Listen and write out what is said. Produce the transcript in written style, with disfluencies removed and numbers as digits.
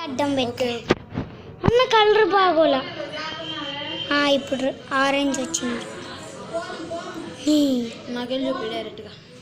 అడ్డం పెట్టి అన్న కలర్ బాగోలా. ఇప్పుడు ఆరెంజ్ వచ్చింది. నాకెళ్ళి చూపి డైరెక్ట్గా.